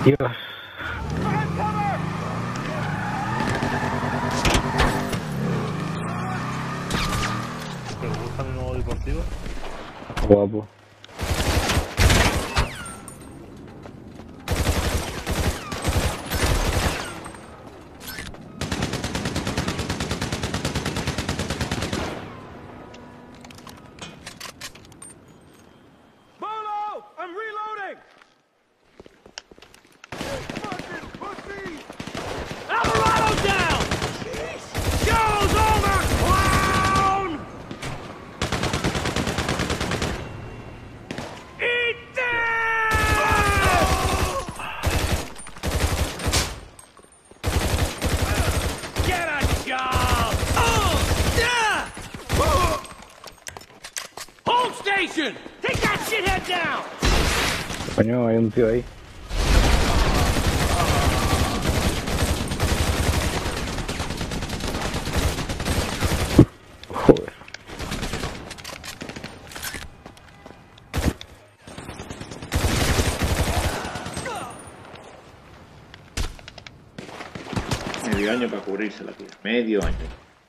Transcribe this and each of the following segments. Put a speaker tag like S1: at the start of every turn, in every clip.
S1: Dios.
S2: ¿Te gusta mi modo deportivo?
S1: Guapo. Coño, hay un tío ahí. Joder.
S3: Medio año para cubrirse la tía. Medio año.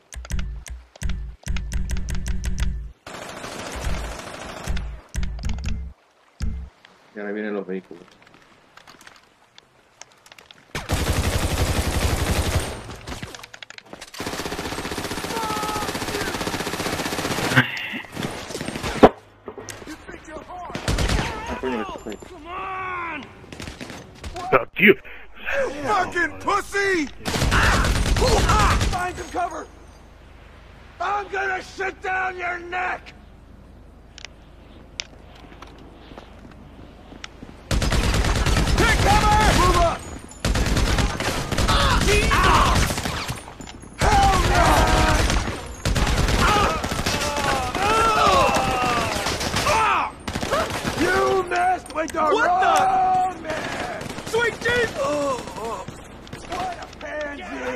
S3: Y ahora vienen los vehículos. Ah, coño, esto fue.
S2: ¡Ah, tío!
S4: Fucking pussy! Find some cover! I'm gonna shit down your neck! Take cover! Move up! Hell no! You messed with the wrong man! Sweet Jesus! What a pansy!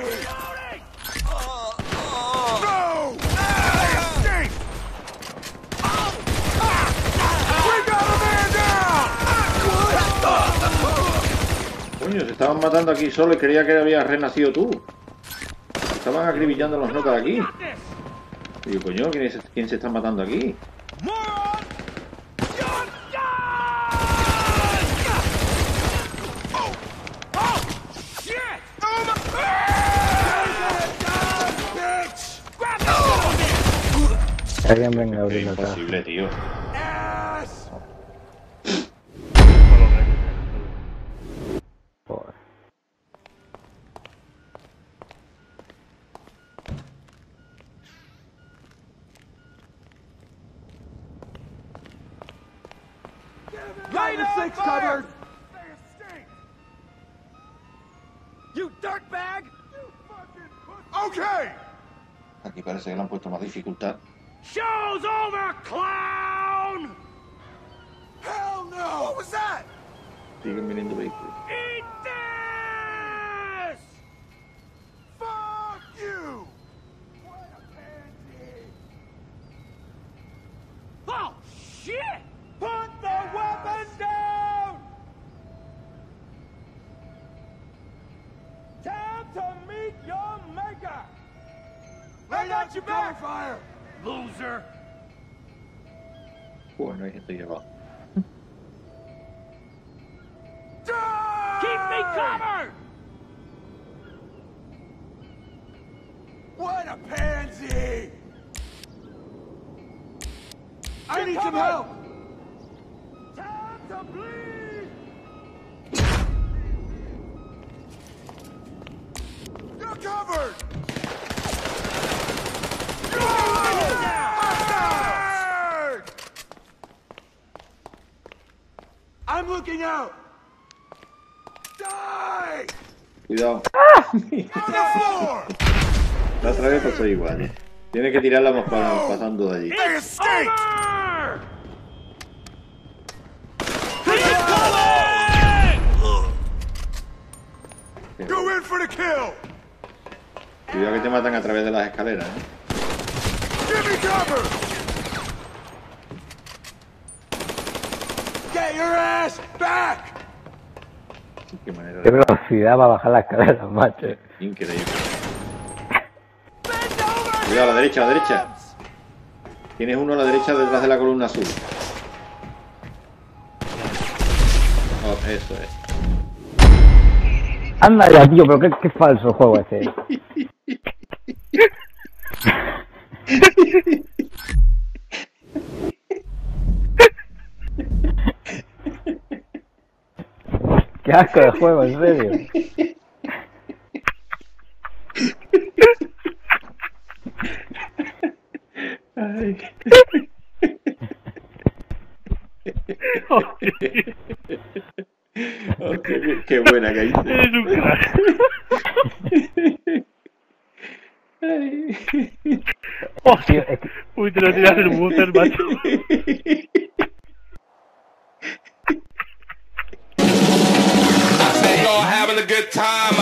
S4: No! Escape! We got a man down!
S3: Coño, se estaban matando aquí solo y creía que habías renacido tú. Estaban acribillando los notas aquí. Y digo, coño, ¿quién se está matando aquí?
S1: Alguien venga a
S3: Es
S1: abrir la caja.
S3: imposible, tío.
S1: Joder.
S4: Got the six covered! You dirtbag! Okay!
S3: Aquí parece que le han puesto más dificultad.
S4: Show's over, clown! Hell no! What was that?
S3: Siguen viniendo vehículos.
S4: Eat this! Fuck you! What a pansy! Oh, shit! Put the weapons down! Time to meet your maker! Lay out your back! Fire! Loser!
S3: Bueno, hay gente ahí abajo.
S4: Keep me covered! What a pansy! I need some help! Time to bleed! You're covered! I'm looking out! Die!
S3: Cuidado.
S4: On the floor!
S3: La otra vez pasó igual, ¿eh? Tiene que tirarla pasando de allí.
S4: They escaped! Go in for the kill!
S3: Cuidado que te matan a través de las escaleras, ¿eh?
S4: Give me cover! Get your ass back!
S3: Qué manera
S1: Qué
S3: de...
S1: velocidad va a bajar la escalera, macho.
S3: Increíble. Cuidado, a la derecha, a la derecha. Tienes uno a la derecha detrás de la columna azul. Oh, eso es.
S1: Anda ya, tío, pero qué falso juego ese. Qué asco de juego, en serio.
S3: Ay. Hostia, qué buena que hice.
S2: Eres un crack.
S3: Ay.
S2: Hostia. Uy, te lo tiras el booster, macho.
S5: I say y'all having a good time.